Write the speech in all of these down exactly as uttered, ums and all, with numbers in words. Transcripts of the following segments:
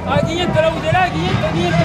Ah, quinientos la butera, quinientos, quinientos.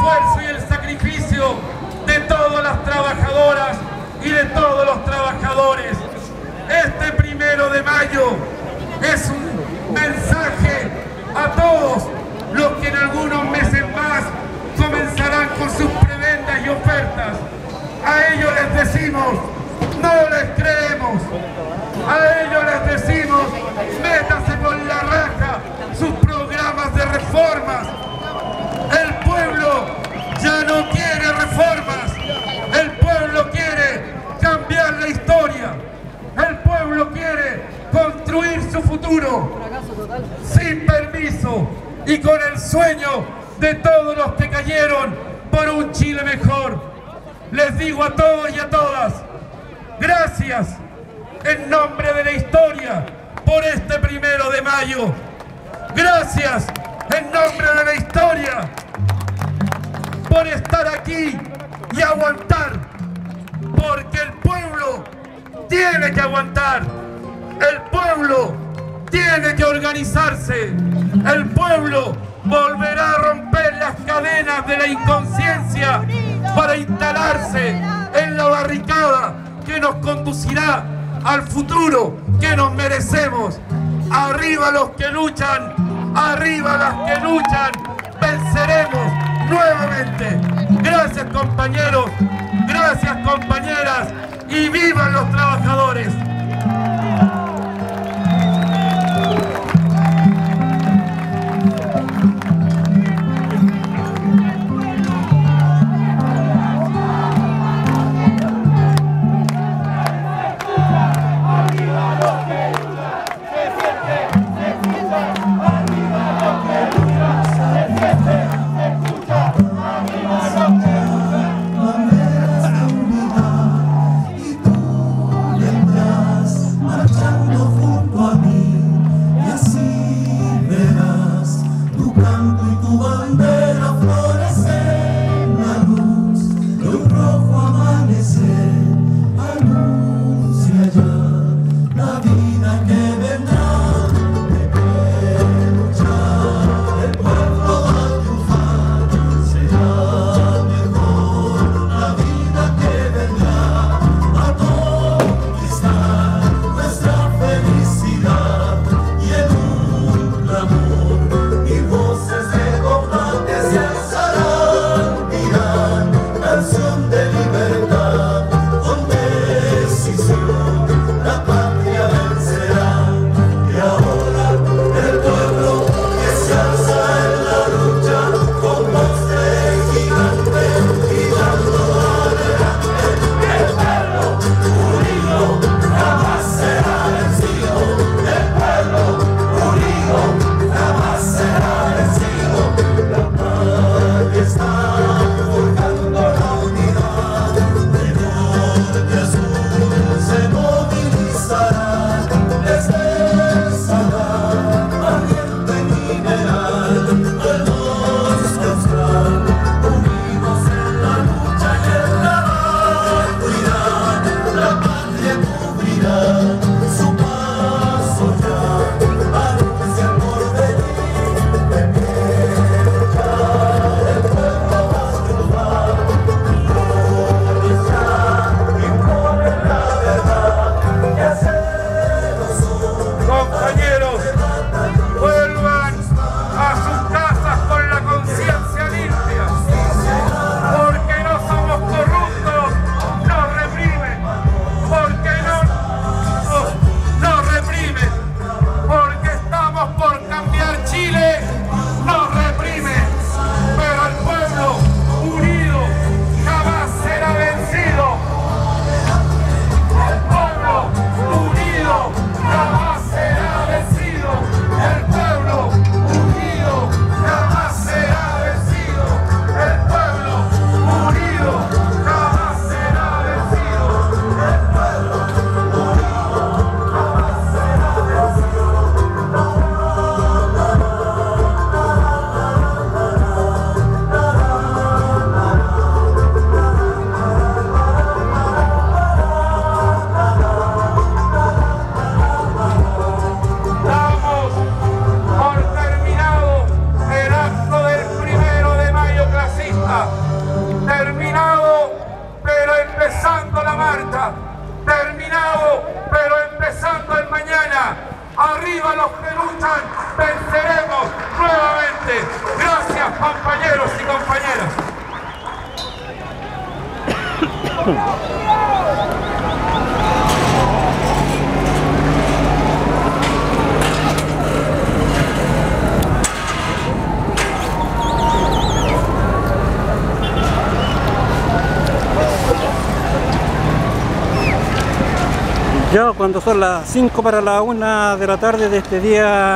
esfuerzo y el sacrificio de todas las trabajadoras y de todos los trabajadores. Este primero de mayo es un mensaje a todos los que en algunos meses más comenzarán con sus prebendas y ofertas. A ellos les decimos, no les creemos. A ellos les decimos, métase por la raja sus programas de reformas. El pueblo ya no quiere reformas. El pueblo quiere cambiar la historia. El pueblo quiere construir su futuro sin permiso y con el sueño de todos los que cayeron por un Chile mejor. Les digo a todos y a todas, gracias en nombre de la historia por este primero de mayo. Gracias en nombre de la historia por estar aquí y aguantar, porque el pueblo tiene que aguantar, el pueblo tiene que organizarse, el pueblo volverá a romper las cadenas de la inconsciencia para instalarse en la barricada que nos conducirá al futuro que nos merecemos. Arriba los que luchan, arriba las que luchan, venceremos nuevamente. Gracias compañeros, gracias compañeras y vivan los trabajadores. Donde es la unidad y tu lembrar. Ya cuando son las cinco para la una de la tarde de este día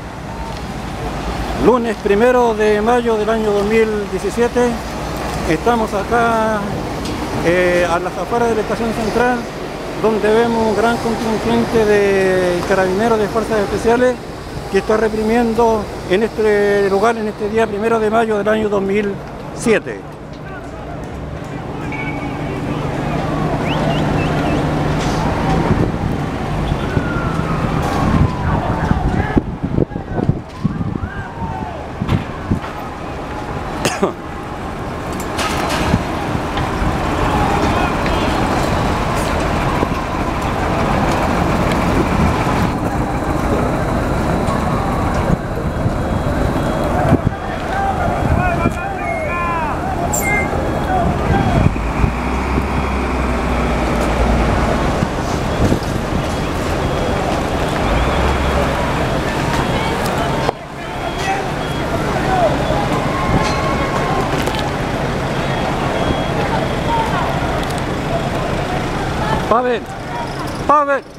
lunes primero de mayo del año dos mil diecisiete, estamos acá eh, a las afueras de la estación central, donde vemos un gran contingente de carabineros de fuerzas especiales que está reprimiendo en este lugar en este día primero de mayo del año dos mil siete. Pavel, Pavel.